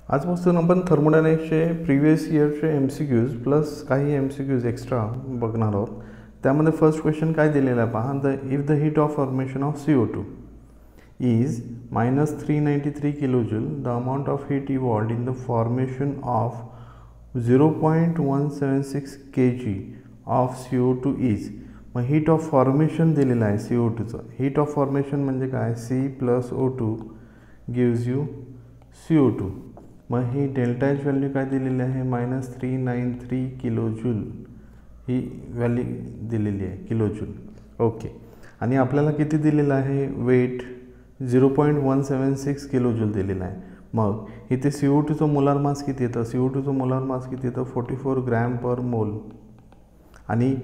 आजपासून आपण थर्मोडायनॅमिक्सचे प्रिव्हियस इयरचे MCQs प्लस काही MCQs एक्स्ट्रा बघणार आहोत. त्यामध्ये फर्स्ट क्वेश्चन काय दिलेला आहे पहा. If the heat of formation of CO2 is -393 kilojoule, the amount of heat evolved in the formation of 0.176 kg of CO2 is. मग हीट ऑफ फॉर्मेशन दिलेलं आहे CO2चं. हीट ऑफ फॉर्मेशन म्हणजे काय, C + O2 gives you CO2. मग ही delta H value काय दिलेली आहे, -393 kilojoule ही value दिलेली आहे, किलोजूल. ओके. आणि आपल्याला किती दिलेलं आहे, वेट 0.176 किलोजूल दिलेला आहे. मग इथे CO2चं मोलार मास किती येतं, CO2चं मोलार मास किती येतं, 44 ग्रॅम पर मोल. आणि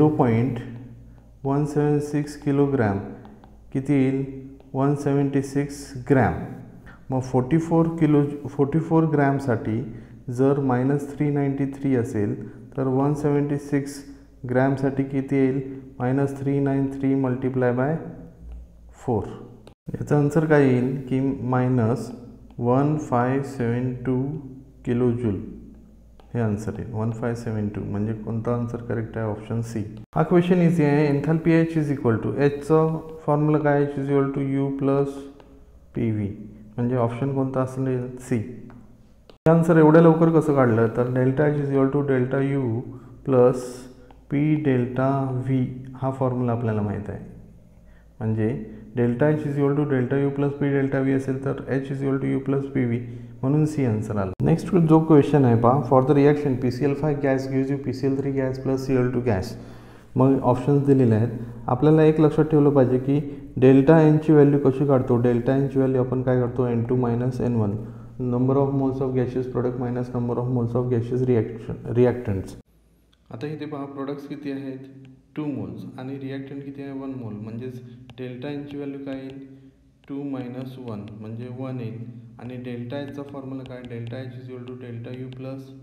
0.176 किलोग्रॅम किती येईल, 176 ग्रॅम. मग 44 ग्रॅमसाठी जर -393 असेल तर 176 ग्रॅमसाठी किती येईल, -393 × 4. याचा आन्सर काय येईल की -1572 किलोजूल हे आन्सर येईल. 1572 म्हणजे कोणता आन्सर करेक्ट आहे, ऑप्शन सी. हा क्वेश्चन इझी आहे. एन्थॅल्पी H = Hचं फॉर्म्युला काय, H = U + PV म्हणजे ऑप्शन कोणता असेल, सी. हे आन्सर एवढ्या लवकर कसं काढलं तर डेल्टा H = ΔU + P∆V हा फॉर्म्युला आपल्याला माहीत आहे. म्हणजे डेल्टा H = ΔU + P∆V असेल तर H = U + PV म्हणून सी आन्सर आला. नेक्स्ट जो क्वेश्चन आहे पहा. For the reaction PCl5 gas gives you PCl3 gas + Cl2 gas. मग ऑप्शन्स दिलेले आहेत. आपल्याला एक लक्षात ठेवलं पाहिजे की डेल्टा एनची व्हॅल्यू कशी काढतो. डेल्टा एनची व्हॅल्यू आपण काय काढतो, N2 - N1 number of moles of gaseous product minus number of moles of gaseous reactants. आता इथे पहा प्रोडक्ट्स किती आहेत, 2 मोल्स आणि रिॲक्टंट किती आहे, 1 मोल. म्हणजेच डेल्टा एनची व्हॅल्यू काय येईल, 2 - 1 म्हणजे 1 येईल. आणि डेल्टा एचचा फॉर्म्युला काय, डेल्टा H = ΔU +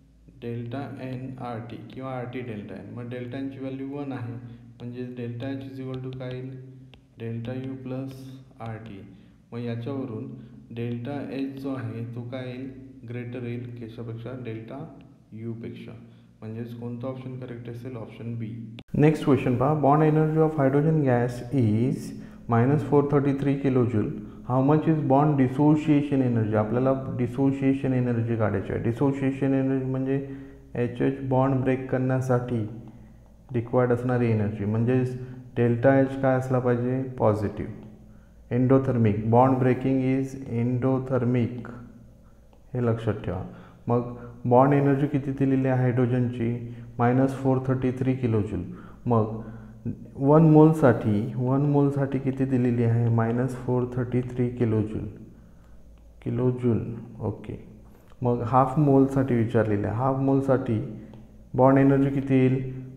ΔnRT किंवा RT डेल्टा एन. मग डेल्टा एनची व्हॅल्यू 1 आहे म्हणजे डेल्टा H = काय येईल, ΔU + RT. मग याच्यावरून डेल्टा एच जो आहे तो काय येईल, ग्रेटर येईल कशापेक्षा, डेल्टा यू पेक्षा. म्हणजेच कोणता ऑप्शन करेक्ट असेल, ऑप्शन बी. नेक्स्ट क्वेश्चन पहा. Bond energy of hydrogen gas is -433 kilojoule. How much is bond dissociation energy. आपल्याला डिसोशिएशन एनर्जी काढायची आहे. डिसोशिएशन एनर्जी म्हणजे HH बॉन्ड ब्रेक करण्यासाठी रिक्वायर्ड असणारी एनर्जी. म्हणजेच डेल्टा एच काय असला पाहिजे, positive. Endothermic bond breaking is endothermic हे लक्षात ठेवा. मग बॉन्ड एनर्जी किती दिलेली आहे हायड्रोजनची, -433 किलोजूल. मग 1 मोलसाठी किती दिलेली आहे, -433 किलोजूल. ओके. मग हाफ मोलसाठी विचारलेलं आहे. हाफ मोलसाठी बॉन्ड एनर्जी किती येईल,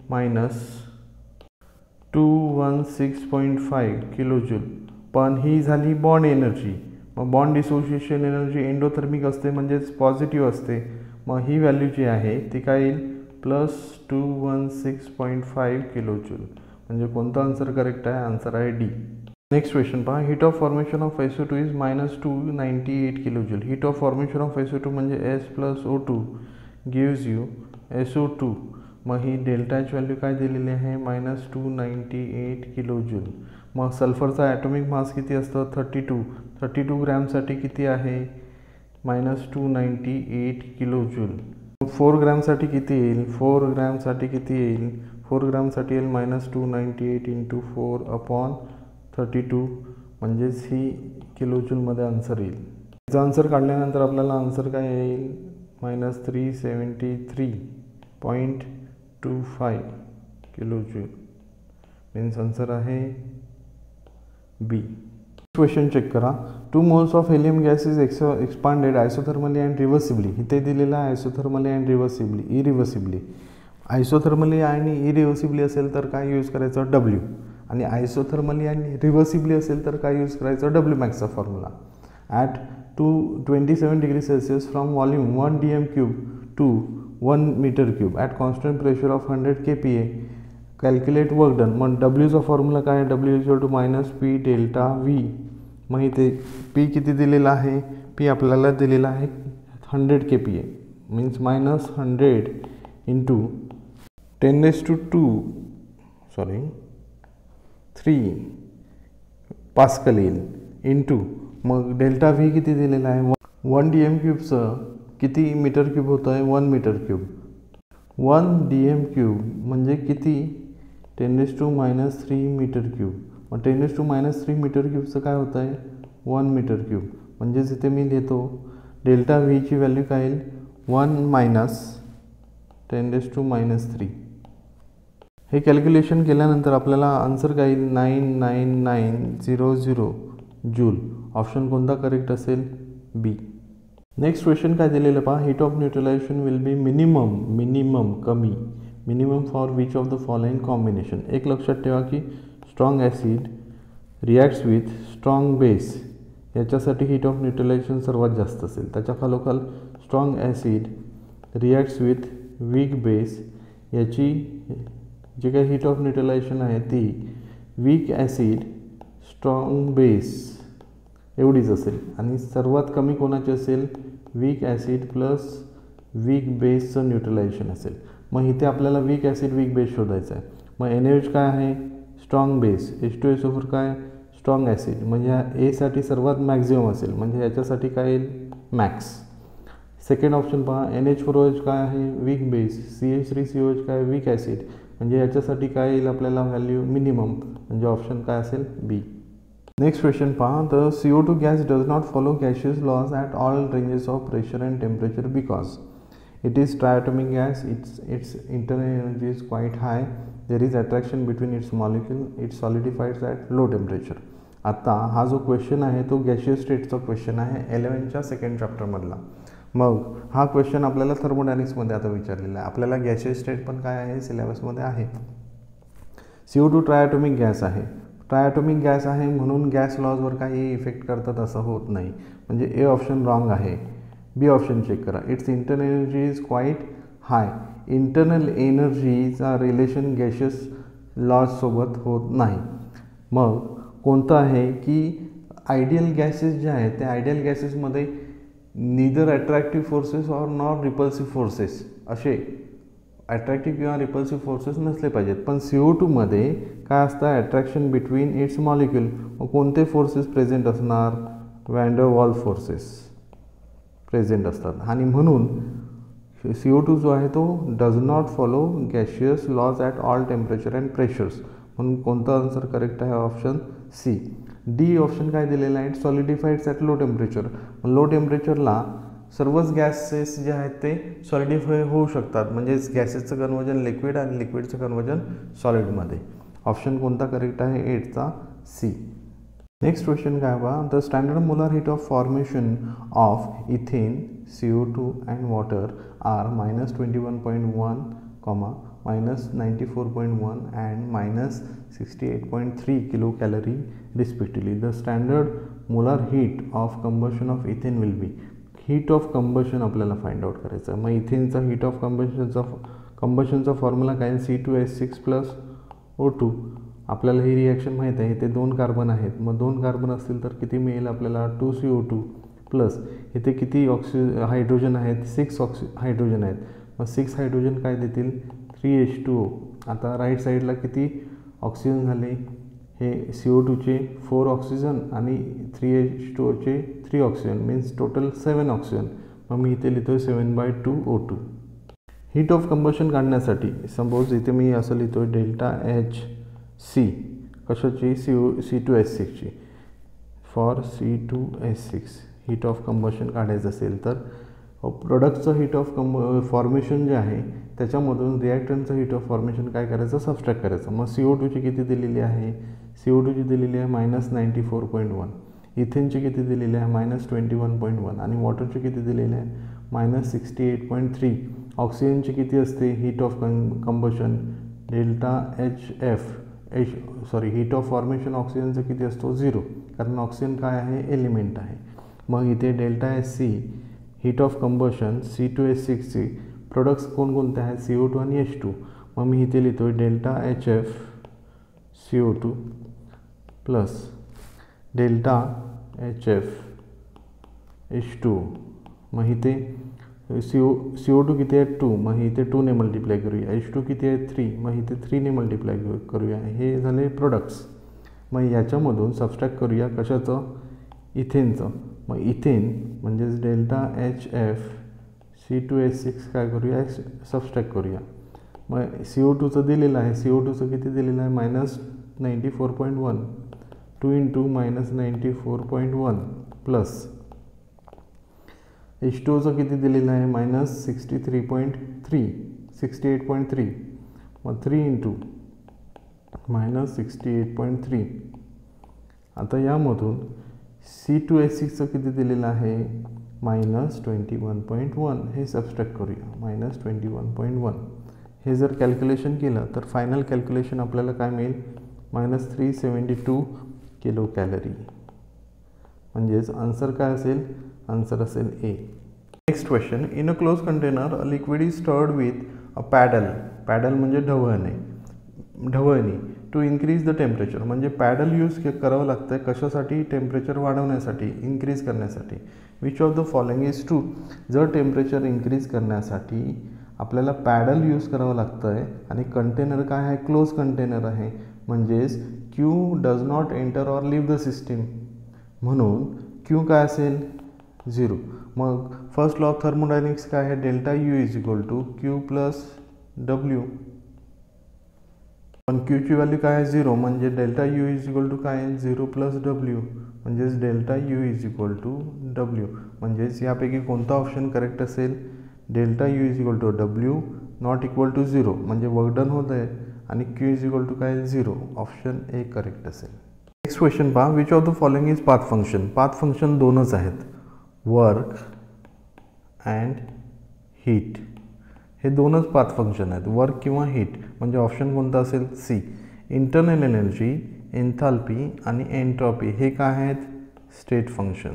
-216.5 किलोजूल. पण ही झाली बॉन्ड एनर्जी. मग बॉन्ड डिसोशिएशन एनर्जी एंडोथर्मिक असते म्हणजेच पॉझिटिव्ह असते. मग ही व्हॅल्यू जी आहे ती काय येईल, +216.5 किलोजूल. म्हणजे कोणता आन्सर करेक्ट आहे, आन्सर आहे डी. नेक्स्ट क्वेश्चन पहा. Heat of formation of SO2 is -298 kilojoule. Heat of formation of SO2 म्हणजे S + O2 gives you SO2. मग ही डेल्टा एच व्हॅल्यू काय दिलेली आहे, -298 किलोजूल. मग सल्फरचा ॲटॉमिक मास किती असतं, 32 ग्रॅमसाठी किती आहे, -298 किलोजूल. 4 ग्रॅमसाठी किती येईल, 4 ग्रॅमसाठी येईल -298 × 4/32 म्हणजेच ही किलोजूलमध्ये आन्सर येईल. याचा आन्सर काढल्यानंतर आपल्याला आन्सर काय येईल, -373.25 किलोजूल. मीन्स आन्सर आहे बी. क्वेश्चन चेक करा. 2 moles of helium gas is expanded isothermally and reversibly. इथे दिलेला आहे आयसोथर्मली अँड इरिव्हर्सिबली. आयसोथर्मली आणि इरिव्हर्सिबली असेल तर काय यूज करायचं, W. आणि आयसोथर्मली आणि रिव्हर्सिबली असेल तर काय यूज करायचं, Wmaxचा फॉर्म्युला. At 27 degree Celsius from volume 1 dm³ to 1 m³ at constant pressure of 100 kPa. Calculate work done. मग डब्ल्यूचा फॉर्म्युला काय, W = -P∆V. मग इथे P किती दिलेला आहे, P आपल्याला दिलेला आहे 100 kPa means minus 100 into 3 pascal येईल इंटू मग डेल्टा व्ही किती दिलेला आहे 1 dm क्यूबचं किती मीटर क्यूब होतं आहे 1 मीटर क्यूब 1 dm क्यूब म्हणजे किती 10⁻³ मीटर क्यूब मग 10⁻³ मीटर क्यूबचं काय होतं आहे 1 मीटर क्यूब म्हणजेच इथे मी लिहितो डेल्टा व्हीची व्हॅल्यू काय येईल 1 मायनस 10⁻³ हे कॅल्क्युलेशन केल्यानंतर आपल्याला आन्सर काय येईल 99900 जूल ऑप्शन कोणता करेक्ट असेल बी. नेक्स्ट क्वेश्चन काय दिलेलं पहा heat of neutralization will be minimum कमी minimum for which of the following combination. एक लक्षात ठेवा की strong acid reacts with strong base याच्यासाठी हीट ऑफ न्यूट्रलायझेशन सर्वात जास्त असेल. त्याच्या खालोखाल strong acid reacts with weak base याची जे काही हीट ऑफ न्यूट्रलायझेशन आहे ती वीक ॲसिड स्ट्रॉंग बेस एवढीच असेल आणि सर्वात कमी कोणाची असेल वीक ॲसिड प्लस वीक बेसचं न्यूट्रलायझेशन असेल. मग इथे आपल्याला वीक ॲसिड वीक बेस शोधायचा आहे. मग NaOH काय आहे स्ट्रॉंग बेस H2SO4 काय स्ट्रॉंग ॲसिड म्हणजे ह्या एसाठी सर्वात मॅक्झिमम असेल म्हणजे याच्यासाठी काय येईल मॅक्स. सेकंड ऑप्शन पहा NH4OH काय आहे वीक बेस CH3COH काय वीक ॲसिड म्हणजे याच्यासाठी काय येईल आपल्याला व्हॅल्यू मिनिमम म्हणजे ऑप्शन काय असेल बी. नेक्स्ट क्वेश्चन पहा the CO2 gas does not follow gaseous laws at all ranges of pressure and temperature because it is triatomic gas its internal energy is quite high there is attraction between its molecule it solidifies at low temperature. आता हा जो question आहे तो gaseous स्टेटचा question आहे 11च्या second चॅप्टरमधला. मग हा question आपल्याला थर्मोडायनॅमिक्समध्ये आता विचारलेला आहे. आपल्याला गॅशियस स्टेट पण काय आहे सिलेबसमध्ये आहे. CO2 ट्रायटोमिक गॅस आहे. ट्रायटोमिक गॅस आहे म्हणून गॅस लॉजवर काही इफेक्ट करतात असं होत नाही म्हणजे ए ऑप्शन रॉंग आहे. बी ऑप्शन चेक करा its internal energy is quite high. Internal एनर्जीचा रिलेशन गॅशियस लॉजसोबत होत नाही. मग कोणतं आहे की आयडियल गॅसेस जे आहेत त्या आयडियल गॅसेसमध्ये neither attractive forces or nor repulsive forces असे अट्रॅक्टिव्ह किंवा रिपल्सिव्ह फोर्सेस नसले पाहिजेत. पण CO2मध्ये काय असतं अट्रॅक्शन बिटवीन इट्स मॉलिक्यूल. मग कोणते फोर्सेस प्रेझेंट असणार van der Waal forces present असतात आणि म्हणून CO2 जो आहे तो does not follow gaseous laws at all temperature and pressures म्हणून कोणता आन्सर करेक्ट आहे ऑप्शन सी. डी ऑप्शन काय दिलेलं आहे it solidifies at low temperature. Low टेम्परेचरला सर्वच गॅसेस जे आहेत ते सॉलिडिफाय होऊ शकतात म्हणजेच गॅसेसचं कन्वर्जन लिक्विड आणि लिक्विडचं कन्वर्जन सॉलिडमध्ये. ऑप्शन कोणता करेक्ट आहे 8चा सी. नेक्स्ट क्वेश्चन काय बा the standard molar heat of formation of ethane CO2 and water are -21.1, -94.1 and -68.3 kilocalorie respectively. The standard molar heat of combustion of ethane will be. Heat of combustion आपल्याला find out करायचं आहे. मग इथेनचा heat of कंबशनचा formula काय C2H6+O2. आपल्याला ही reaction माहीत आहे इथे 2 कार्बन आहेत मग 2 कार्बन असतील तर किती मिळेल आपल्याला 2CO2 प्लस इथे किती हायड्रोजन आहेत 6 हायड्रोजन आहेत मग 6 हायड्रोजन काय देतील 3H2O. आता राईट साईडला किती ऑक्सिजन झाले हे CO2चे 4 ऑक्सिजन आणि 3H2Oचे 3 ऑक्सिजन मीन्स टोटल 7 ऑक्सिजन. मग मी इथे लिहितो 7/2 O2. हीट ऑफ कंबशन काढण्यासाठी सपोज इथे मी असं लिहितो ΔHC कशाची C2H6ची for C2H6 heat of combustion काढायचं असेल तर प्रोडक्टचं हीट ऑफ फॉर्मेशन जे आहे त्याच्यामधून रिॲक्टंटचं हीट ऑफ फॉर्मेशन काय करायचं सबस्ट्रॅक्ट करायचं. मग CO2ची किती दिलेली आहे CO2ची दिलेली आहे -94.1. इथेनची किती दिलेली आहे -21.1 आणि वॉटरची किती दिलेली आहे -68.3. ऑक्सिजनची किती असते heat of combustion heat of formation ऑक्सिजनचं किती असतो 0 कारण ऑक्सिजन काय आहे एलिमेंट आहे. मग इथे ΔHC हीट ऑफ कंबशन C2H6चे प्रोडक्ट्स कोणकोणते आहेत CO2 आणि H2. मग मी इथे लिहितो ΔHF CO2 plus ΔHF H2. मग इथे CO2 किती आहे 2, मग इथे 2 ने मल्टिप्लाय करूया. H2 किती आहे 3, मग इथे 3 ने मल्टिप्लाय करूया. हे झाले प्रोडक्ट्स. मग याच्यामधून सबस्ट्रॅक्ट करूया कशाचं, इथेनचं. मग इथेन म्हणजेच डेल्टा HF C2H6 काय करूया, सबस्ट्रॅक्ट करूया. मग CO2चं दिलेलं आहे, CO2चं किती दिलेलं आहे -94.1, 2 × -94.1 प्लस H2चं किती दिलेलं आहे -63.3, 68.3, मग 3 × -68.3. आता यामधून C2H6चं किती दिलेलं आहे -21.1, हे सबस्ट्रॅक्ट करूया. -21.1 हे जर कॅल्क्युलेशन केलं तर फायनल कॅल्क्युलेशन आपल्याला काय मिळेल -372 किलो कॅलरी. म्हणजेच आन्सर काय असेल, आन्सर असेल A. Next question, in a close container a liquid is stirred with a paddle म्हणजे ढवळणी टू इन्क्रीज द टेम्परेचर. म्हणजे पॅडल यूज करावं लागतं आहे कशासाठी, टेम्परेचर वाढवण्यासाठी, इन्क्रीज करण्यासाठी. Which of the following is true. जर टेम्परेचर इन्क्रीज करण्यासाठी आपल्याला पॅडल यूज करावं लागतं आहे आणि कंटेनर काय आहे, क्लोज कंटेनर आहे, म्हणजेच Q does not enter or leave the system, म्हणून Q काय असेल 0. मग फर्स्ट लॉ ऑफ थर्मोडायनेमिक्स काय आहे, delta U is equal to Q plus W. पण Qची व्हॅल्यू काय आहे 0, म्हणजे delta U is equal to काय आहे 0 प्लस W, म्हणजेच delta U is equal to W. म्हणजेच यापैकी कोणता ऑप्शन करेक्ट असेल, delta U is equal to W not equal to 0, म्हणजे वर्क डन होत आहे आणि Q इज इक्वल टू काय 0. ऑप्शन ए करेक्ट असेल. नेक्स्ट क्वेश्चन पहा, which of the following is path function. Path function दोनच आहेत, वर्क अँड हीट. हे दोनच पाथ फंक्शन आहेत, वर्क किंवा हीट. म्हणजे ऑप्शन कोणता असेल सी. इंटरनल एनर्जी, एन्थाल्पी आणि एन्ट्रॉपी हे काय आहेत, स्टेट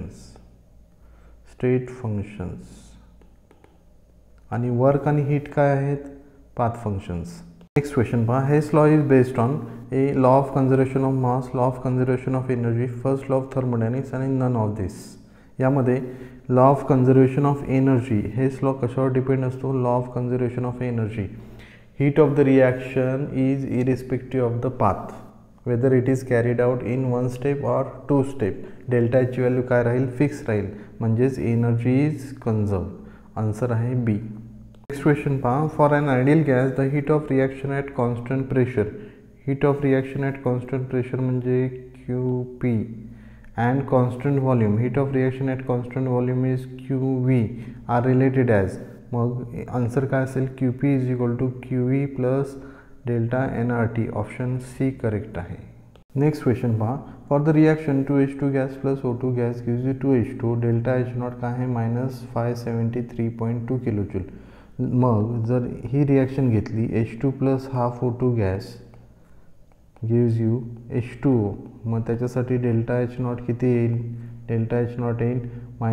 फंक्शन्स. आणि वर्क आणि हीट काय आहेत, पाथ फंक्शन्स. नेक्स्ट क्वेश्चन पहा, Hess law is based on a law of conservation of mass, law of conservation of energy, first law of thermodynamics आणि नन ऑफ दिस. यामध्ये law of conservation of energy, Hess law कशावर depend असतो, law of conservation of energy. Heat of the reaction is irrespective of the path, whether it is carried out in 1 step or 2 step. Delta एचची value काय राहील, fix राहील, म्हणजेच energy is conserve. Answer आहे B. Next question पहा, for an ideal gas the heat of reaction at constant pressure. Heat of reaction at constant pressure म्हणजे QP and constant volume, heat of reaction at constant volume is QV are related as. मग answer काय असेल, QP is equal to QE plus delta NRT. Option C correct आहे. Next question पहा, for the reaction 2H2 gas plus O2 gas gives you 2H2, delta H0 काय आहे -573.2 kilo joule. मग जर ही reaction घेतली, H2 plus half O2 gas gives you H2O. मग त्याच्यासाठी delta H0 किती येईल, डेल्टा H0 येईल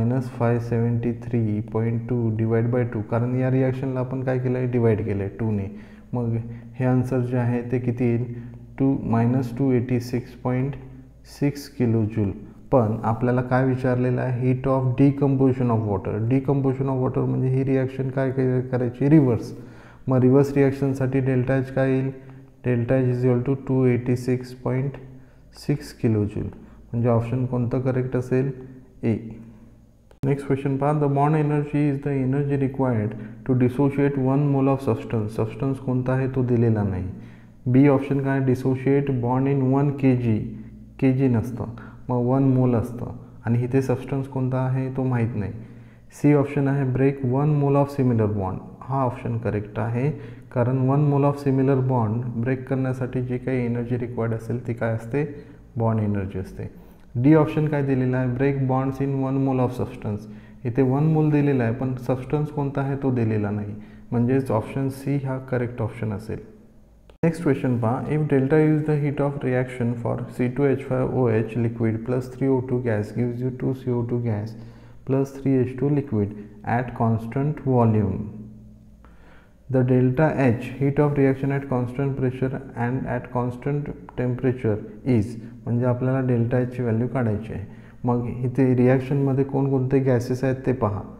-573.2 डिवाइड बाय 2, कारण या रिॲक्शनला आपण काय केलं आहे, डिवाइड केलं आहे 2 ने. मग हे आन्सर जे आहे ते किती येईल, -286.6 किलो जूल. पण आपल्याला काय विचारलेलं आहे, heat of decomposition of water. Decomposition of water म्हणजे ही रिॲक्शन काय करायची, रिव्हर्स. मग रिव्हर्स रिॲक्शनसाठी डेल्टा H काय येईल, delta H is equal to 286.6 kilo joule. म्हणजे ऑप्शन कोणतं करेक्ट असेल, ए. नेक्स्ट क्वेश्चन पहा, the bond energy is the energy required to dissociate 1 mole of substance. Substance कोणता आहे तो दिलेला नाही. बी ऑप्शन काय, डिसोशिएट बॉन्ड इन 1 kg नसतं, मग 1 मोल असतं आणि इथे सबस्टन्स कोणता आहे तो माहीत नाही. सी ऑप्शन आहे, break 1 mole of similar bond. हा ऑप्शन करेक्ट आहे, कारण 1 mole of similar bond break करण्यासाठी जी काही एनर्जी रिक्वायर्ड असेल ती काय असते, बॉन्ड एनर्जी असते. डी ऑप्शन काय दिलेला आहे, break bonds in 1 mole of substance. इथे 1 मोल दिलेला आहे पण सबस्टन्स कोणता आहे तो दिलेला नाही, म्हणजेच ऑप्शन सी हा करेक्ट ऑप्शन असेल. नेक्स्ट क्वेश्चन पहा, if delta is the heat of reaction for C2H5OH liquid plus 3O2 gas gives you 2CO2 gas plus 3H2 liquid at constant volume. The delta H heat of reaction at constant pressure and at constant temperature is. म्हणजे आपल्याला delta H ची value काढायची आहे. मग इथे रिॲक्शनमध्ये कोणकोणते gases आहेत ते पहा.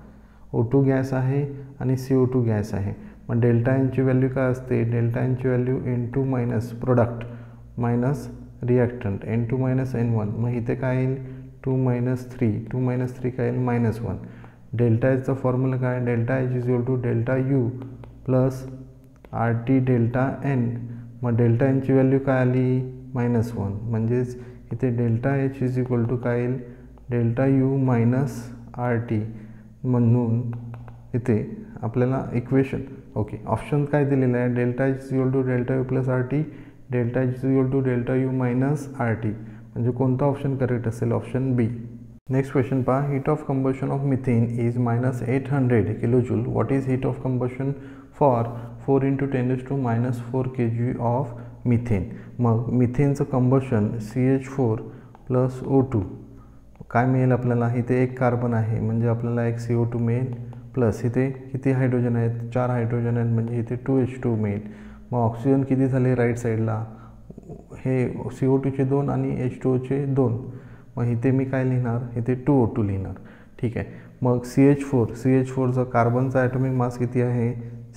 O2 गॅस आहे आणि CO2 गॅस आहे. मग डेल्टा एनची व्हॅल्यू काय असते, डेल्टा एनची value N2 minus product minus reactant N2 minus N1. मग इथे काय येईल 2 मायनस 3, 2 मायनस 3 काय येईल -1. डेल्टा एचचा फॉर्म्युला काय, delta H is equal to delta U plus RT delta N. मग डेल्टा एनची व्हॅल्यू काय आली -1, म्हणजेच इथे delta H is equal to काय येईल डेल्टा यू मायनस RT. म्हणून इथे आपल्याला इक्वेशन ऑप्शन काय दिलेलं आहे, delta H is equal to delta U plus RT, delta H is equal to delta U minus RT. म्हणजे कोणता ऑप्शन करेक्ट असेल, ऑप्शन बी. नेक्स्ट क्वेश्चन पहा, heat of combustion of methane is -800 kilojoule. What is heat of combustion for 4 × 10⁻⁴ kg of methane. मग मिथेनचं combustion CH4 plus O2 काय मिळेल आपल्याला, इथे एक कार्बन आहे म्हणजे आपल्याला एक CO2 मिळेल, प्लस इथे किती हायड्रोजन आहेत, 4 हायड्रोजन आहेत म्हणजे इथे 2H2 मिळेल. मग ऑक्सिजन किती झाले राईट साईडला, हे CO2चे 2 आणि H2Oचे 2. मग इथे मी काय लिहिणार, इथे 2O2 लिहिणार. ठीक आहे. मग CH4चा कार्बनचा ॲटॉमिक मास किती आहे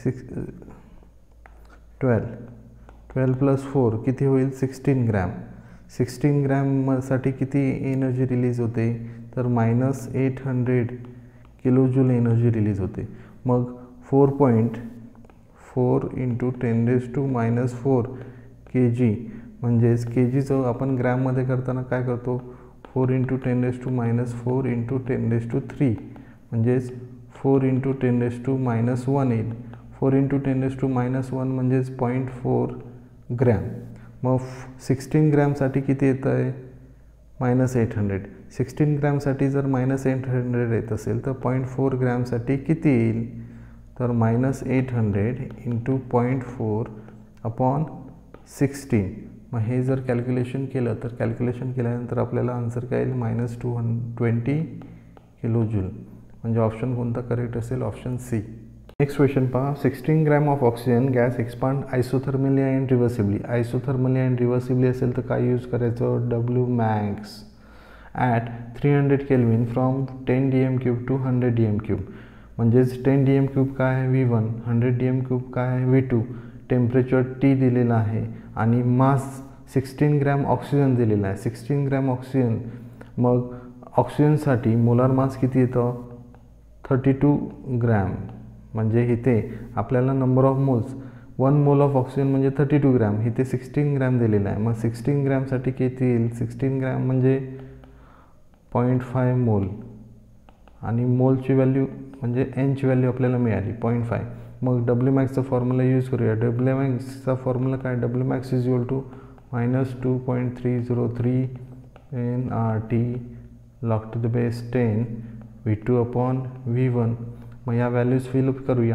12 प्लस 4 किती होईल 16 ग्रॅम. 16 ग्रॅमसाठी किती एनर्जी रिलीज होते, तर -800 किलोजूल एनर्जी रिलीज होते. मग 4.4 × 10⁻⁴ kg म्हणजेच kgचं आपण ग्रॅममध्ये करताना काय करतो 4 × 10⁻⁴ × 10⁻³ म्हणजेच 4 × 10⁻⁻1 येईल. 4 × 10⁻⁻1 म्हणजेच 0.4 ग्रॅम. मग 16 ग्रॅमसाठी किती येतं आहे -800. 16 ग्रॅमसाठी जर -800 येत असेल तर 0.4 ग्रॅमसाठी किती येईल, तर -800 × 0.4 अपॉन 16. मग हे जर कॅल्क्युलेशन केलं तर कॅल्क्युलेशन केल्यानंतर आपल्याला आन्सर काय येईल -220 किलोजूल. म्हणजे ऑप्शन कोणता करेक्ट असेल, ऑप्शन सी. नेक्स्ट क्वेश्चन पहा, 16 gram of oxygen gas expand isothermally and reversibly. Isothermally and reversibly असेल तर काय यूज करायचं, Wmax at 300 kelvin from 10 dm³ to 100 dm³. म्हणजेच 10 dm³ काय आहे V1, 100 dm³ काय आहे V2. टेम्परेचर T दिलेलं आहे आणि मास 16 ग्रॅम ऑक्सिजन दिलेला आहे. 16 ग्रॅम ऑक्सिजन. मग ऑक्सिजनसाठी मोलार मास किती येतं 32 ग्रॅम. म्हणजे इथे आपल्याला number of moles 1 mole of oxygen म्हणजे 32 ग्रॅम, इथे 16 ग्रॅम दिलेलं आहे. मग 16 ग्रॅमसाठी किती येईल, 16 ग्रॅम म्हणजे 0.5 मोल आणि मोलची व्हॅल्यू म्हणजे एनची व्हॅल्यू आपल्याला मिळाली 0.5. मग Wmaxचा फॉर्म्युला यूज करूया. Wmaxचा फॉर्म्युला काय, Wmax is equal to -2.303 nRT log to the base 10 V2 upon V1. मग या व्हॅल्यूज फिलअप करूया.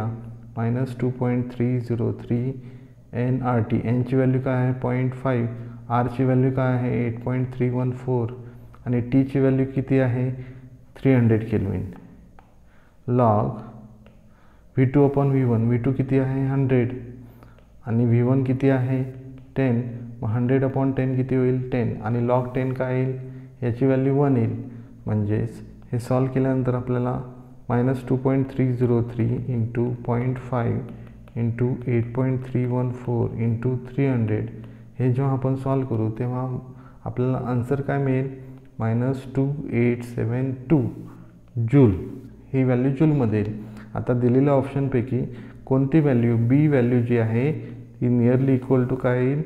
-2.303 nRT, एनची व्हॅल्यू काय आहे 0.5, आरची व्हॅल्यू काय आहे 8.314 आणि टीची व्हॅल्यू किती आहे 300 kelvin. Log V2 upon V1, V2 किती आहे 100 आणि V1 किती आहे 10. मग 100 अपॉन 10 किती होईल 10 आणि लॉग 10 काय येईल, याची व्हॅल्यू 1 येईल. म्हणजेच हे सॉल्व केल्यानंतर आपल्याला -2.303 × 0.5 × 8.314 × 300 हे जेव्हा आपण सॉल्व करू तेव्हा आपल्याला आन्सर काय मिळेल -2872 जूल. ही व्हॅल्यू जूलमध्ये येईल. आता दिलेल्या ऑप्शनपैकी कोणती व्हॅल्यू, बी व्हॅल्यू जी आहे ती नियरली इक्वल टू काय येईल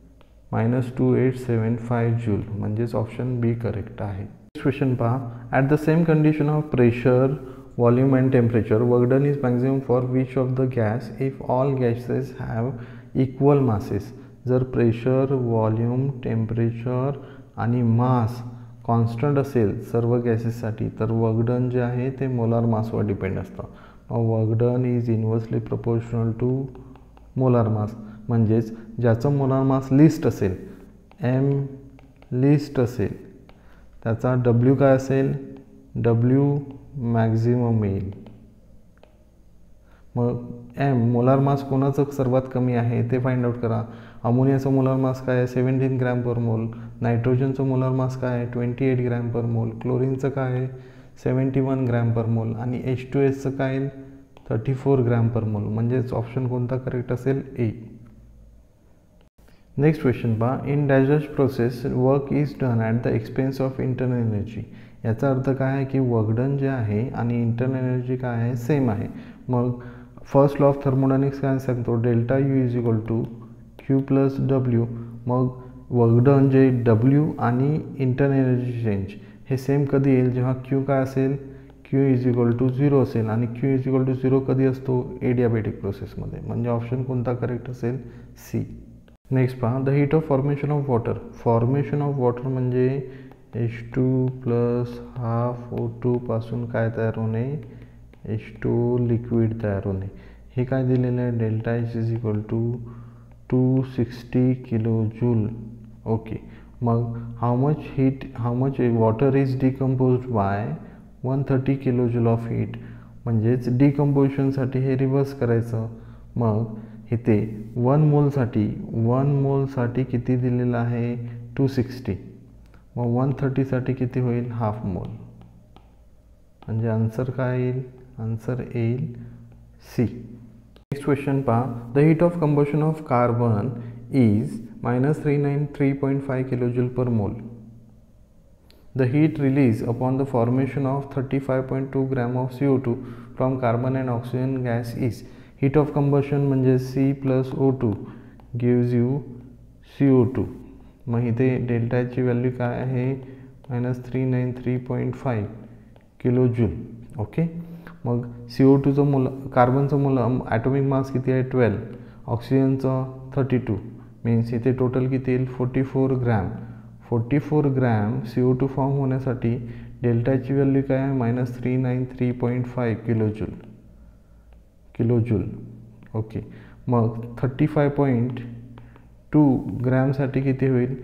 -2875 जूल. म्हणजेच ऑप्शन बी करेक्ट आहे. नेक्स्ट क्वेश्चन पहा, at the same condition of pressure volume and temperature work done is maximum for which of the gas if all gases have equal masses. जर pressure, volume, temperature आणि mass constant असेल सर्व गॅसेससाठी तर work done जे आहे ते molar मासवर depend असतं. Work done is inversely proportional to molar mass. म्हणजेच ज्याचं मोलार मास लिस्ट असेल, एम लिस्ट असेल, त्याचा डब्ल्यू काय असेल, डब्ल्यू मॅक्झिमम येईल. मग एम मोलार मास कोणाचं सर्वात कमी आहे ते फाइंड आउट करा. अमोनियाचं मोलार मास काय आहे 17 ग्रॅम पर मोल. नायट्रोजनचं मोलार मास काय आहे 28 ग्रॅम पर मोल. क्लोरीनचं काय आहे 71 ग्रॅम पर मोल आणि H2Sचं काय येईल 34 ग्रॅम पर मोल, म्हणजेच ऑप्शन कोणता करेक्ट असेल ए. नेक्स्ट क्वेश्चन पहा, in dash process work is done at the expense of internal energy. याचा अर्थ काय आहे की वर्क डन जे आहे आणि इंटरनल एनर्जी काय आहे सेम आहे. मग फर्स्ट लॉ ऑफ थर्मोडायनामिक्स काय सांगतो, delta U is equal to Q plus W. मग वर्क डन जे डब्ल्यू आणि इंटरनल एनर्जी चेंज हे सेम कधी येईल, जेव्हा क्यू काय असेल क्यू इज इक्वल टू 0 असेल आणि क्यू इज इक्वल टू 0 कधी असतो एडियाबॅटिक प्रोसेसमध्ये, म्हणजे ऑप्शन कोणता करेक्ट असेल सी. नेक्स्ट पहा, the heat of formation of water. Formation of water म्हणजे H2 प्लस हाफ O2 पासून काय तयार होणे H2 लिक्विड तयार होणे. हे काय दिलेलं आहे, delta H is equal to 260 kilo joule. Okay, मग how much water is decomposed by 130 kilo joule of heat. म्हणजेच डिकम्पोजिशनसाठी हे रिव्हर्स करायचं. मग इथे 1 मोलसाठी किती दिलेलं आहे 260. मग 130साठी किती होईल हाफ मोल, म्हणजे आन्सर काय येईल, आन्सर येईल सी. नेक्स्ट क्वेश्चन पहा, the heat of combustion of carbon is -393.5 kilojoule per mole. The heat release upon the formation of 35.2 gram of CO2 from carbon and oxygen gas is. Heat of combustion म्हणजे C plus O2 gives you CO2. मग इथे डेल्टाची value काय आहे -393.5 kilo joule. Okay, मग CO2चं कार्बनचं atomic mass किती आहे 12, ऑक्सिजनचं 32, means इथे टोटल किती येईल 44 ग्रॅम. 44 ग्रॅम CO2 फॉर्म होण्यासाठी डेल्टाची व्हॅल्यू काय आहे -393.5 किलो जूल. ओके, मग 35.2 ग्रॅमसाठी किती होईल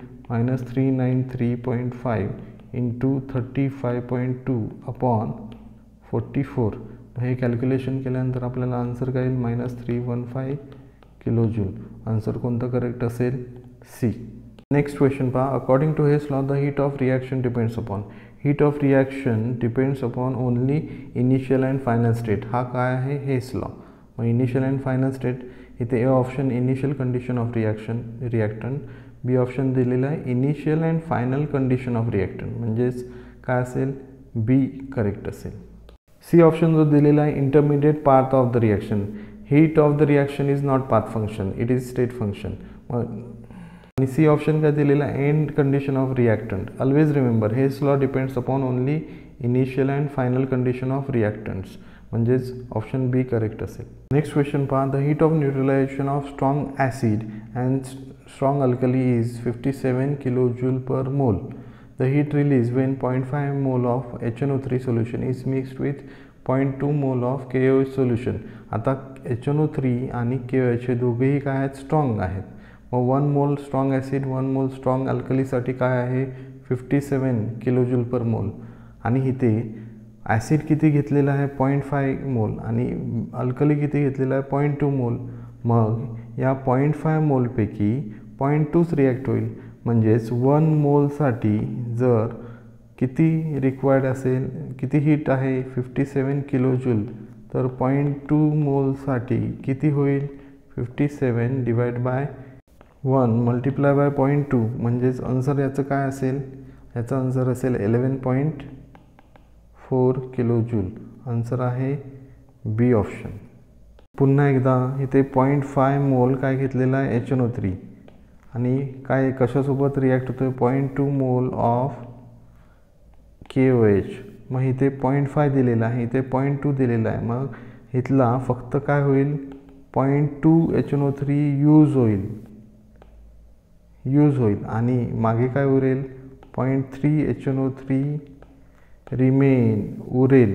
-393.5 इंटू 35.2 अपॉन 44. हे कॅल्क्युलेशन केल्यानंतर आपल्याला आन्सर काय येईल -315 किलो जूल. आन्सर कोणतं करेक्ट असेल सी. नेक्स्ट क्वेश्चन पहा, according to Hess law the heat of reaction depends upon. Heat of reaction depends upon only initial and final state. हा काय आहे हेस लॉ. मग इनिशियल अँड फायनल स्टेट इथे A option initial condition of reactant, B option दिलेलं आहे initial and final condition of reactant, म्हणजेच काय असेल बी करेक्ट असेल. सी ऑप्शन जो दिलेला आहे intermediate path of the reaction. Heat of the reaction is not path function, it is state function. आणि सी ऑप्शन काय दिलेला आहे end condition of reactant. Always remember Hess law depends upon only initial and final condition of reactants, म्हणजेच option B correct असेल. Next question पहा, the heat of neutralisation of strong acid and strong alkali is 57 kilo joule per mole. The heat release Wien 0.5 mole of HNO3 solution is mixed with 0.2 mole of KOH solution. आता HNO3 आणि KOH हे दोघेही काय आहेत strong आहेत. मग 1 मोल strong acid 1 मोल स्ट्रॉंग अल्कलीसाठी काय आहे 57 किलो जूल पर मोल. आणि इथे ॲसिड किती घेतलेला आहे 0.5 मोल आणि अल्कली किती घेतलेला आहे 0.2 मोल. मग या 0.5 मोलपैकी 0.2च रिॲक्ट होईल, म्हणजेच 1 मोलसाठी जर किती रिक्वायर्ड असेल, किती हीट आहे 57 किलो जूल, तर 0.2 मोलसाठी किती होईल 57 डिवाइड बाय 1 मल्टिप्लाय बाय 0.2, म्हणजेच आन्सर याचं काय असेल, याचा आन्सर असेल 11.4 किलो जूल. आन्सर आहे बी ऑप्शन. पुन्हा एकदा इथे 0.5 मोल काय घेतलेला आहे HNO3 आणि काय कशासोबत रिॲक्ट होतो आहे 0.2 मोल ऑफ KOH. मग इथे 0.5 दिलेला आहे, इथे 0.2 दिलेला आहे. मग इथला फक्त काय होईल 0.2 HNO3 यूज होईल आणि मागे काय उरेल 0.3 HNO3 उरेल.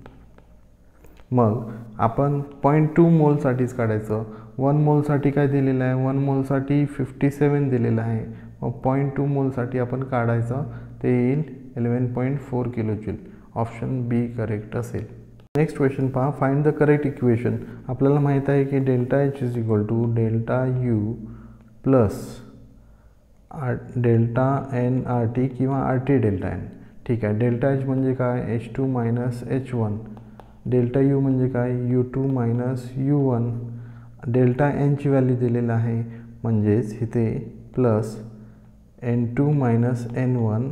मग आपण 0.2 मोलसाठीच काढायचं. 1 मोलसाठी काय दिलेलं आहे 1 मोलसाठी 57 दिलेलं आहे. मग 0.2 मोलसाठी आपण काढायचं, ते येईल 11.4 kilo joule. Option B correct असेल. नेक्स्ट क्वेश्चन पहा, फाइंड द करेक्ट इक्वेशन. आपल्याला माहीत आहे की delta H is equal to delta U plus delta NRT किंवा RT डेल्टा N. ठीक आहे. डेल्टा एच म्हणजे काय, H2 minus H1. Delta U म्हणजे काय, U2 मायनस U1. डेल्टा एनची व्हॅल्यू दिलेलं आहे म्हणजेच इथे plus N2 minus N1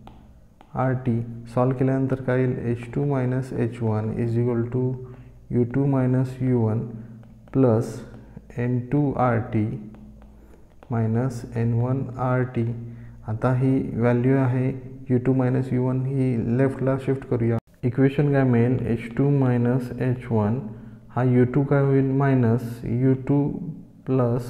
RT. Solve केल्यानंतर काय येईल, H2 minus H1 is equal to U2 minus U1 plus N2 RT minus N1 RT. आता ही व्हॅल्यू आहे U2 मायनस U1 ही लेफ्टला शिफ्ट करूया. इक्वेशन काय मिळेल, H2 मायनस H1 हा U2 काय होईल minus U2 plus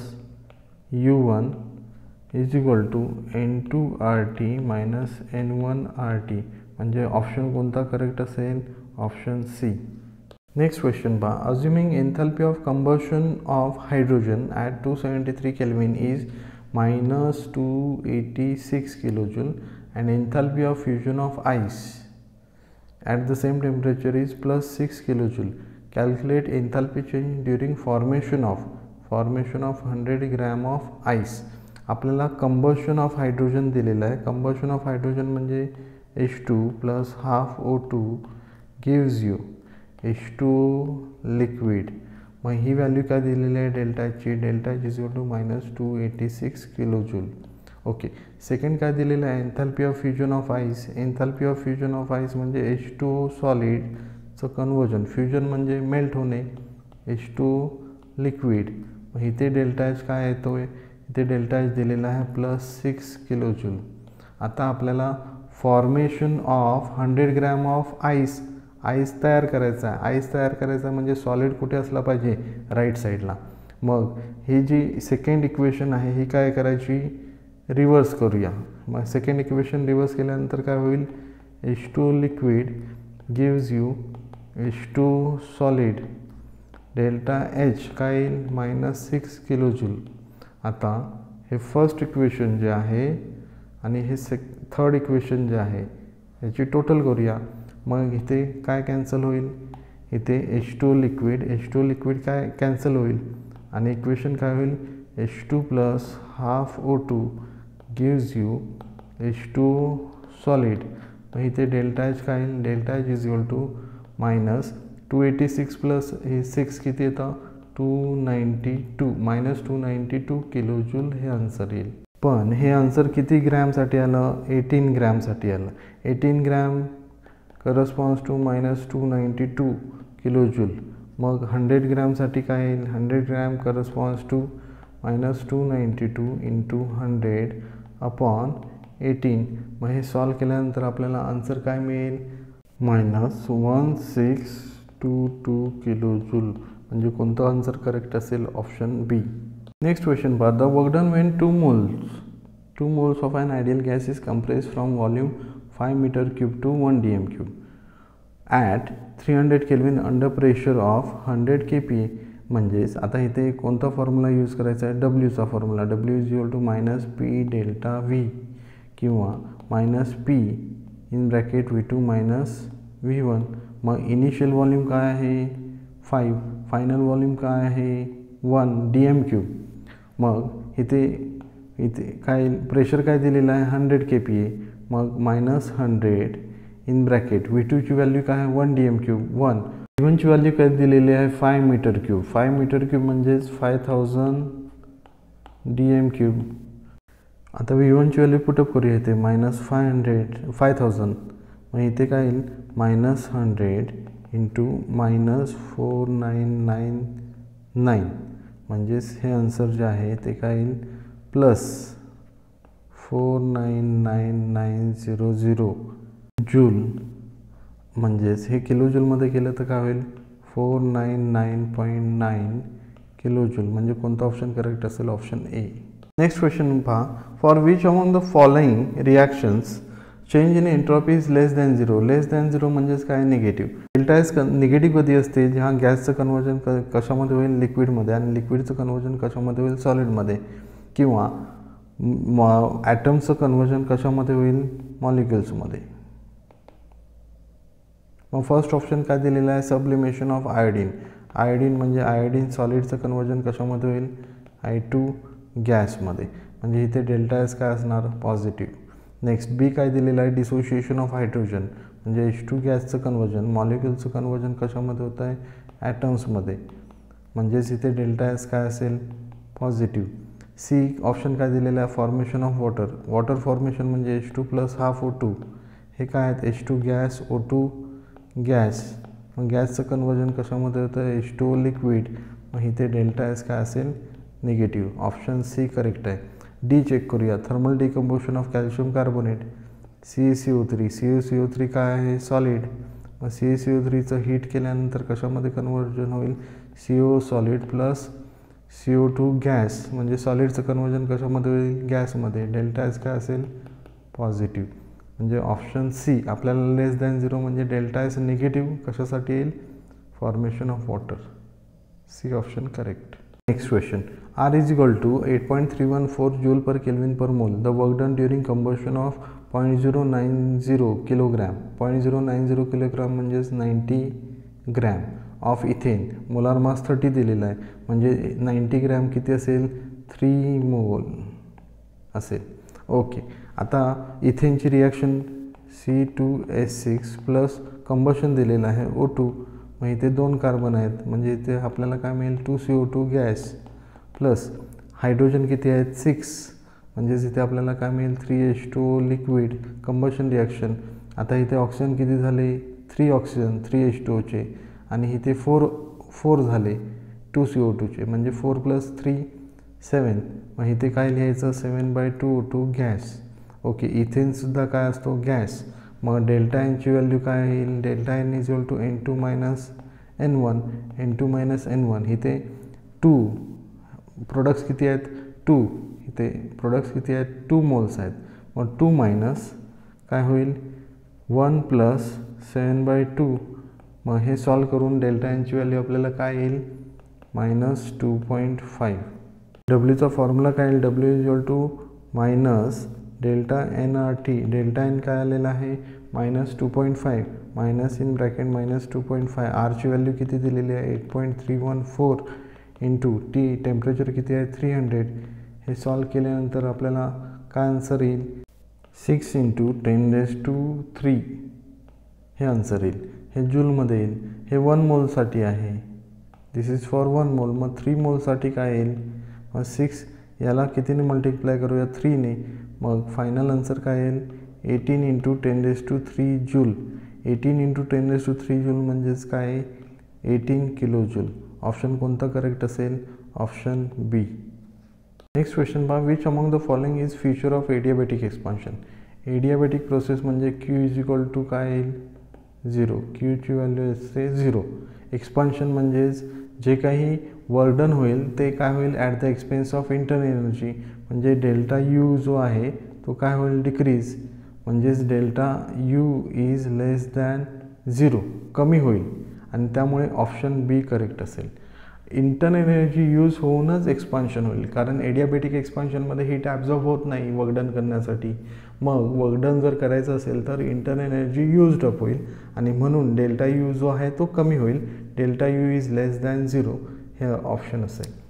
U1 is equal to N2 RT minus N1 RT. म्हणजे ऑप्शन कोणता करेक्ट असेल, ऑप्शन सी. नेक्स्ट क्वेश्चन पहा. Assuming enthalpy of combustion of hydrogen at 273 kelvin is minus 286 kilojoule and enthalpy of fusion of ice at the same temperature is plus 6 kilojoule. Calculate enthalpy change during formation of 100 gram of ice. आपल्याला combustion of hydrogen दिलेलं आहे. Combustion of hydrogen म्हणजे H2 plus half O2 gives you H2O liquid. मग ही value काय दिलेली आहे डेल्टाची, delta is equal to minus 286 kilojoule. Okay. Second काय दिलेलं आहे, enthalpy of fusion of ice. Enthalpy of fusion of ice म्हणजे H2O सॉलिडचं कन्वर्जन, फ्युजन म्हणजे मेल्ट होणे, H2O लिक्विड. मग इथे डेल्टा एच काय येतो आहे, इथे डेल्टा एच दिलेला आहे प्लस 6 किलोजूल. आता आपल्याला formation of 100 gram of ice तयार करायचा आहे. आईस तयार करायचा म्हणजे सॉलिड कुठे असला पाहिजे, राईट साईडला. मग ही जी सेकंड इक्वेशन आहे ही काय करायची, रिवर्स करूया. मग सेकंड इक्वेशन रिवर्स केल्यानंतर काय होईल, H2O liquid gives you H2O solid, delta H काय येईल मायनस 6 किलोजूल. आता हे फर्स्ट इक्वेशन जे आहे आणि हे थर्ड इक्वेशन जे आहे याची टोटल करूया. मग इथे काय कॅन्सल होईल, इथे H2O लिक्विड काय कॅन्सल होईल आणि इक्वेशन काय होईल, H2 plus half O2 gives you H2O solid. मग इथे डेल्टा एच काय येईल, delta H is equal to minus 286 plus हे 6 किती येतं 292, मायनस 292 किलोजूल हे आन्सर येईल. पण हे आन्सर किती ग्रॅमसाठी आलं, 18 ग्रॅमसाठी आलं. 18 gram corresponds to minus 292 kilojoule. मग 100 ग्रॅमसाठी काय येईल, 100 gram corresponds to minus 292 into 100 upon 18. मग हे सॉल्व केल्यानंतर आपल्याला आन्सर काय मिळेल, मायनस 1622 किलोजूल. म्हणजे कोणतं आन्सर करेक्ट असेल, ऑप्शन बी. नेक्स्ट क्वेश्चन पहा. The work done when 2 moles of an ideal gas is compressed from volume 5 meter cube to 1 dm cube at 300 Kelvin under pressure of 100 kPa. म्हणजेच आता इथे कोणता formula use करायचा आहे, डब्ल्यूचा formula. W is equal to minus P delta V किंवा minus P in bracket V2 minus V1. मग initial volume काय आहे 5, फायनल व्हॉल्यूम काय आहे 1 dm क्यूब. मग इथे काय प्रेशर काय दिलेलं आहे 100 kPa. मग मायनस 100 इन ब्रॅकेट V2ची व्हॅल्यू काय आहे 1 dm क्यूब 1. V1ची व्हॅल्यू काय दिलेली आहे 5 मीटर क्यूब. 5 मीटर क्यूब म्हणजेच 5000 dm क्यूब. आता V1ची व्हॅल्यू पुटअप करूया इथे मायनस 5000. मग इथे काय येईल मायनस 100 इंटू मायनस 4999. म्हणजेच हे आन्सर जे आहे ते काय येईल प्लस 499900 जूल. म्हणजेच हे किलोजूलमध्ये केलं तर काय होईल 499.9 किलोजूल. म्हणजे कोणता ऑप्शन करेक्ट असेल, ऑप्शन ए. नेक्स्ट क्वेश्चन पहा. For which among the following reactions change in entropy is less than 0. Less than 0 म्हणजेच काय निगेटिव्ह. डेल्टा एस निगेटिव्ह कधी असते, जेव्हा गॅसचं कन्वर्जन कशामध्ये होईल लिक्विडमध्ये आणि लिक्विडचं कन्वर्जन कशामध्ये होईल सॉलिडमध्ये, किंवा ॲटमचं कन्वर्जन कशामध्ये होईल मॉलिक्युल्समध्ये. मग फर्स्ट ऑप्शन काय दिलेलं आहे सबलिमेशन ऑफ आयोडीन. आयोडीन म्हणजे आयोडीन सॉलिडचं कन्वर्जन कशामध्ये होईल I2 गॅसमध्ये. म्हणजे इथे डेल्टा एस काय असणार पॉझिटिव्ह. नेक्स्ट बी काय दिलेलं आहे, डिसोशिएशन ऑफ हायड्रोजन म्हणजे H2 गॅसचं कन्वर्जन मॉलिक्युलचं कन्वर्जन कशामध्ये होतं आहे, ॲटम्समध्ये, म्हणजेच इथे डेल्टा एस काय असेल, पॉझिटिव्ह. सी ऑप्शन काय दिलेलं आहे, formation of water. Water formation म्हणजे H2 प्लस हाफ O2, हे काय आहेत, H2 गॅस O2 गॅस. मग गॅसचं कन्वर्जन कशामध्ये होतं, H2O लिक्विड, मग इथे डेल्टा एस काय असेल, निगेटिव्ह. ऑप्शन सी करेक्ट आहे. डी चेक करूया, thermal decomposition of calcium carbonate CaCO3. CaCO3 काय आहे, सॉलिड. मग CaCO3चं हीट केल्यानंतर कशामध्ये कन्वर्जन होईल, CO solid plus CO2 gas, म्हणजे सॉलिडचं कन्वर्जन कशामध्ये होईल, गॅसमध्ये. डेल्टा एस काय असेल, पॉझिटिव्ह. म्हणजे ऑप्शन सी आपल्याला लेस दॅन 0 म्हणजे डेल्टा एस निगेटिव्ह कशासाठी येईल, formation of water. C option correct. Next question, R is equal to 8.314 joule per Kelvin per mole. The work done during combustion of 0.090 kilogram. 0.090 kilogram म्हणजेच 90 gram of ethane. Molar mass 30 दिलेला आहे, म्हणजे 90 gram किती असेल, 3 मोल असेल. Okay, आता इथेनची reaction C2H6 plus combustion दिलेलं आहे O2. मग इथे 2 कार्बन आहेत, म्हणजे इथे आपल्याला काय मिळेल, 2CO2 गॅस प्लस हायड्रोजन किती आहेत, 6, म्हणजेच इथे आपल्याला काय मिळेल, 3H2O लिक्विड. Combustion reaction. आता इथे ऑक्सिजन किती झाले, 3 ऑक्सिजन 3H2Oचे, आणि इथे 4 झाले 2CO2चे, म्हणजे 4 + 3 7. मग इथे काय लिहायचं, 7/2O2 गॅस. ओके, इथेनसुद्धा काय असतो, गॅस. मग डेल्टा एनची व्हॅल्यू काय येईल, delta N is equal to N2 - N1. N2 - N1 इथे 2 प्रोडक्ट्स किती आहेत, 2. इथे प्रोडक्ट्स किती आहेत, 2 मोल्स आहेत. मग 2 मायनस काय होईल, 1 + 7/2. मग हे सॉल्व करून डेल्टा एनची व्हॅल्यू आपल्याला काय येईल, -2.5. डब्ल्यूचा फॉर्म्युला काय येईल, W is equal to minus delta NRT. Delta N काय आलेला आहे, -2.5, मायनस इन ब्रॅकेट -2.5. आरची व्हॅल्यू किती दिलेली आहे, 8.314 इंटू टी, टेम्परेचर किती आहे, 300. हे सॉल्व केल्यानंतर आपल्याला काय आन्सर येईल, 6 × 10⁻³ हे आन्सर येईल. हे जूलमध्ये येईल. हे 1 मोलसाठी आहे, दिस इज फॉर 1 मोल. मग 3 मोलसाठी काय येईल, मग 6 याला कितीने मल्टिप्लाय करूया, 3ने. मग फायनल आन्सर काय येईल, 18 × 10⁻³ जूल. 18 × 10⁻³ जूल म्हणजेच काय, 18 किलो जूल. ऑप्शन कोणता करेक्ट असेल, ऑप्शन बी. नेक्स्ट क्वेश्चन पहा, which among the following is feature of adiabatic expansion. Adiabatic process म्हणजे Q इज इक्वल टू काय येईल, 0. Qची व्हॅल्यू असते 0. एक्सपान्शन म्हणजेच जे काही वर्क डन होईल ते काय होईल, at the expense of internal energy, म्हणजे डेल्टा U जो आहे तो काय होईल, डिक्रीज, म्हणजेच delta U is less than 0, कमी होईल, आणि त्यामुळे ऑप्शन बी करेक्ट असेल. इंटर्नल एनर्जी यूज होऊनच एक्सपान्शन होईल, कारण एडियाबॅटिक एक्सपान्शनमध्ये हीट ॲब्झॉर्ब होत नाही वर्क डन करण्यासाठी. मग वर्क डन जर करायचं असेल तर इंटर्नल एनर्जी यूज्ड अप होईल, आणि म्हणून डेल्टा U जो आहे तो कमी होईल. Delta U is less than 0 हे ऑप्शन असेल.